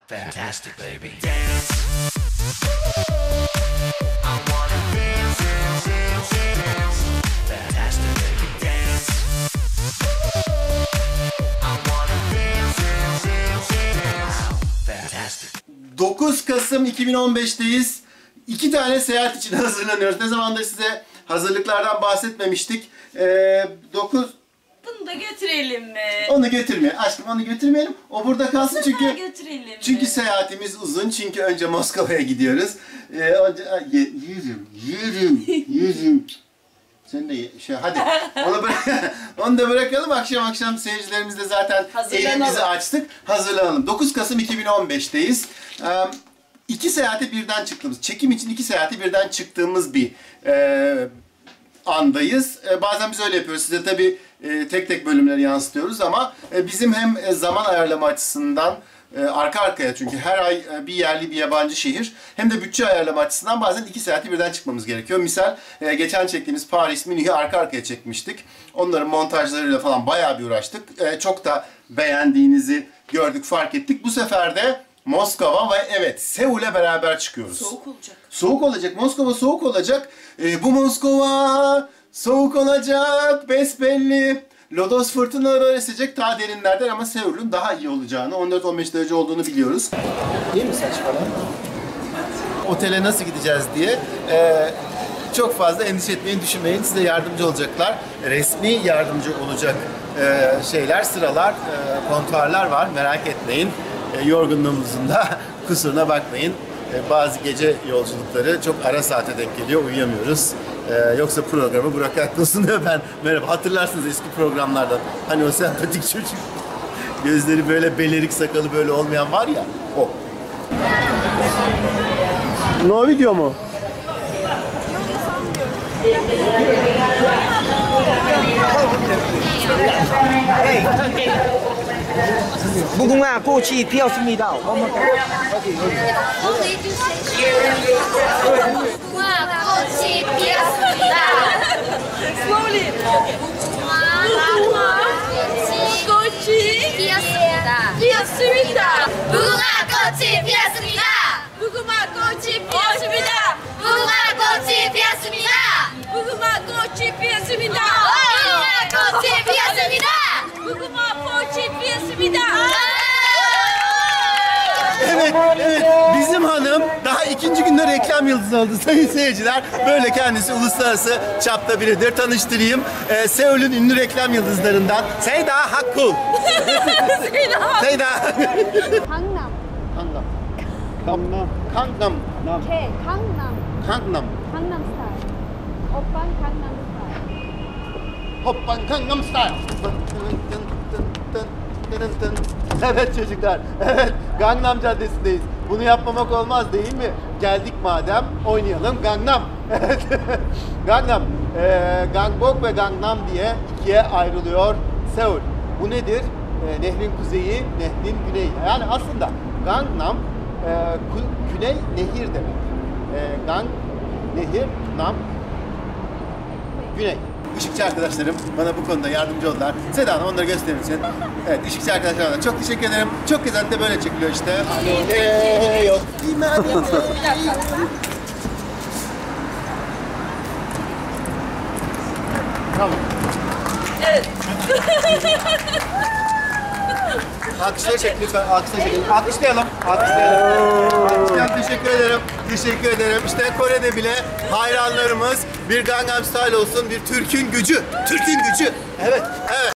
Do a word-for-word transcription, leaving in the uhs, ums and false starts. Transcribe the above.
Fantastic, baby. Dance. I wanna dance, dance, dance, dance. Fantastic, baby. Dance. I wanna dance, dance, dance, dance. Fantastic. dokuz Kasım iki bin on beş'teyiz. İki tane seyahat için hazırlanıyoruz. Ne zamandır size hazırlıklardan bahsetmemiştik. Ee, dokuz Bunu da götürelim mi? Onu götürmeyelim. Aşkım onu götürmeyelim. O burada kalsın çünkü götürelim mi? çünkü seyahatimiz uzun. Çünkü önce Moskova'ya gidiyoruz. Ee, önce Ay, ye- yürüm, yürüm, yürüm. Sen de ye- şey hadi. Onu bırak, onu da bırakalım. Akşam akşam seyircilerimizle zaten Hazırlanalım. elimizi açtık. Hazırlanalım. dokuz Kasım iki bin on beş'teyiz. Ee, iki seyahate birden çıktığımız, çekim için iki seyahate birden çıktığımız bir e, andayız. E, bazen biz öyle yapıyoruz. Size tabii e, tek tek bölümleri yansıtıyoruz ama e, bizim hem e, zaman ayarlama açısından e, arka arkaya çünkü her ay e, bir yerli bir yabancı şehir hem de bütçe ayarlama açısından bazen iki saati birden çıkmamız gerekiyor. Misal e, geçen çektiğimiz Paris, Münih'i arka arkaya çekmiştik. Onların montajlarıyla falan bayağı bir uğraştık. E, çok da beğendiğinizi gördük, fark ettik. Bu sefer de Moskova ve evet Seul'e beraber çıkıyoruz. Soğuk olacak. Soğuk olacak. Moskova soğuk olacak. Ee, bu Moskova soğuk olacak. Besbelli. Lodos fırtınaları esecek daha derinlerden ama Seul'ün daha iyi olacağını, on dört on beş derece olduğunu biliyoruz. Değil mi saç falan? Otele nasıl gideceğiz diye ee, çok fazla endişe etmeyin, düşünmeyin. Size yardımcı olacaklar. Resmi yardımcı olacak ee, şeyler, sıralar, e, kontuarlar var. Merak etmeyin. E, yorgunluğumuzun da kusuruna bakmayın. E, bazı gece yolculukları çok ara saate denk geliyor, uyuyamıyoruz. E, yoksa programı Burak Akgül'sün diyor ben. Merhaba, hatırlarsınız eski programlardan. Hani o sempatik çocuk. Gözleri böyle belerik, sakalı böyle olmayan var ya, o. No video mu? 무궁화 꽃이 피었습니다. 무궁화 꽃이 피었습니다. Slowly. 무궁화 꽃이 피었습니다. 피었습니다. 무궁화 꽃이 피었습니다. 무궁화 꽃이 피었습니다. 무궁화 꽃이 피었습니다. 무궁화 꽃이 피었습니다. 무궁화 꽃이 피었습니다. 무궁화 꽃이 피었습니다. Evet, evet. Bizim hanım daha ikinci günde reklam yıldızı oldu sayın seyirciler. Böyle kendisi uluslararası çapta biridir. Tanıştırayım. Ee, Seul'ün ünlü reklam yıldızlarından Seyda Hakkul. Seyda. 강남. Kangnam. Kangnam. Kangnam. 개 강남. Kangnam. 강남 스타일. 오빤 강남 스타일. Hoppan Gangnam Style. Evet çocuklar, evet Gangnam Caddesi'ndeyiz. Bunu yapmamak olmaz değil mi? Geldik madem, oynayalım Gangnam. Evet, Gangnam. Ee, Gangbok ve Gangnam diye ikiye ayrılıyor Seul. Bu nedir? Ee, nehrin kuzeyi, nehrin güneyi. Yani aslında Gangnam e, ku- güney nehir demek. Ee, Gang, nehir, nam, güney. Işıkçı arkadaşlarım bana bu konuda yardımcı oldular. Seda Hanım onları gösterir misin? Evet, ışıkçı arkadaşlarına çok teşekkür ederim. Çok güzel de böyle çekiliyor işte. Eee yok. Tamam. Evet. Alkışla çek lütfen. Alkışla çekelim. Alkışlayalım. Alkışlayalım. Alkışlayalım. Teşekkür ederim. Teşekkür ederim. İşte Kore'de bile hayranlarımız bir Gangnam Style olsun, bir Türk'ün gücü. Türk'ün gücü. Evet. Evet.